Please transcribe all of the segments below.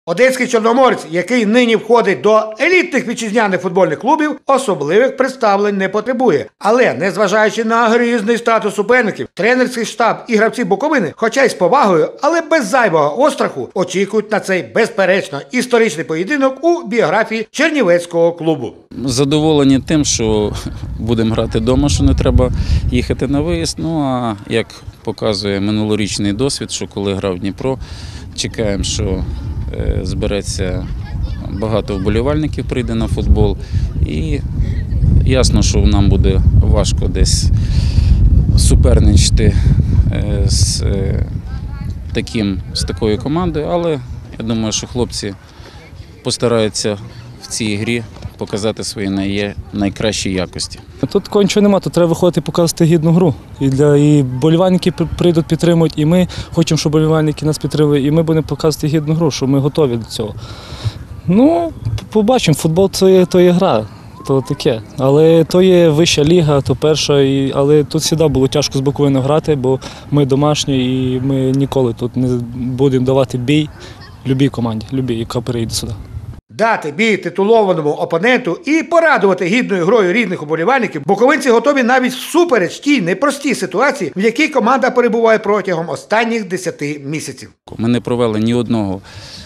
Одеський Чорноморець, який нині входить до елітних вітчизняних футбольних клубів, особливих представлень не потребує. Але, незважаючи на грізний статус суперників, тренерський штаб і гравці Буковини, хоча й з повагою, але без зайвого остраху, очікують на цей, безперечно, історичний поєдинок у біографії чернівецького клубу. Задоволені тим, що будемо грати вдома, що не треба їхати на виїзд. Ну, а як показує минулорічний досвід, що коли грав Дніпро, чекаємо, що збереться багато вболівальників, прийде на футбол. І ясно, що нам буде важко десь суперничати з такою командою, але я думаю, що хлопці постараються в цій грі показати свої найкращі якості. Тут кончого нема, тут треба виходити і показувати гідну гру. І вболівальники прийдуть, підтримують, і ми хочемо, щоб вболівальники нас підтримували, і ми будемо показувати гідну гру, що ми готові до цього. Ну, побачимо, футбол то є гра, то таке. Але то є вища ліга, то перша, але тут завжди було тяжко з Буковиною грати, бо ми домашні і ми ніколи тут не будемо давати бій любій команді, яка перейде сюди. Дати бій титулованому опоненту і порадувати гідною грою рідних уболівальників буковинці готові навіть всупереч тій непростій ситуації, в якій команда перебуває протягом останніх 10 місяців. Ми не провели ні одного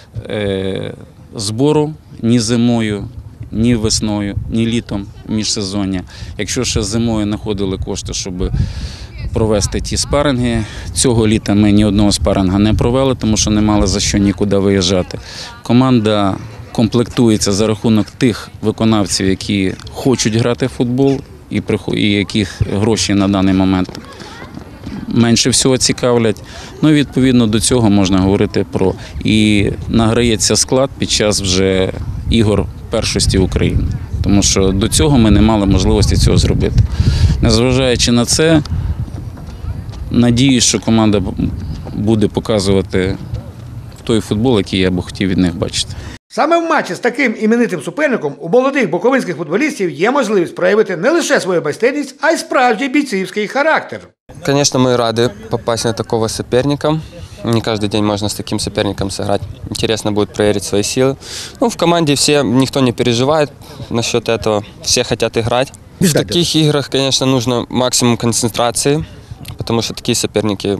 збору ні зимою, ні весною, ні літом міжсезоння. Якщо ще зимою знаходили кошти, щоб провести ті спаринги, цього літа ми ні одного спаринга не провели, тому що не мали за що нікуди виїжджати. Команда комплектується за рахунок тих виконавців, які хочуть грати в футбол і яких гроші на даний момент менше всього цікавлять. Ну і відповідно до цього можна говорити про і награється склад під час вже ігор першості України. Тому що до цього ми не мали можливості цього зробити. Незважаючи на це, надіюсь, що команда буде показувати той футбол, який я б хотів від них бачити. Саме в матчі з таким іменитим суперником у молодих буковинських футболістів є можливість проявити не лише свою майстерність, а й справжній бійцівський характер. Конечно, мы рады попасть на такого соперника. Не каждый день можно с таким соперником сыграть. Интересно будет проверить свои силы. Ну, в команде никто не переживает насчет этого. Все хотят играть. В таких играх, конечно, нужно максимум концентрации, потому что такие соперники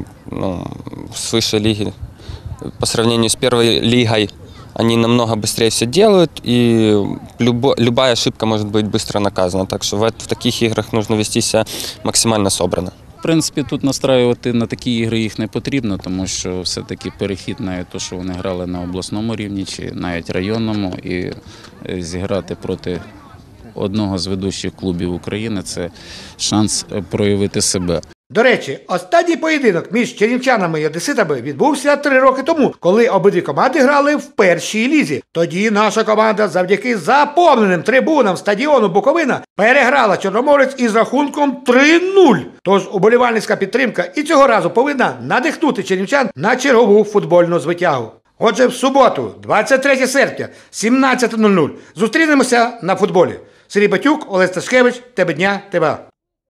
с высшей лиги по сравнению с первой лигой, они намного быстрее все делают, и любая ошибка может быть быстро наказана. Так что в таких играх нужно вести себя максимально собрано. В принципі, тут настраювати на такі ігри їх не потрібно, тому що все-таки перехід на те, що вони грали на обласному рівні чи навіть районному, і зіграти проти одного з ведучих клубів України – це шанс проявити себе. До речі, останній поєдинок між чернівчанами і одеситами відбувся 3 роки тому, коли обидві команди грали в першій лізі. Тоді наша команда завдяки заповненим трибунам стадіону Буковина переграла Чорноморець із рахунком 3-0. Тож уболівальницька підтримка і цього разу повинна надихнути чернівчан на чергову футбольну звитягу. Отже, в суботу, 23 серпня, 17:00 зустрінемося на футболі. Сергій Батюк, Олег Сташкевич, Тебе дня, Тебе.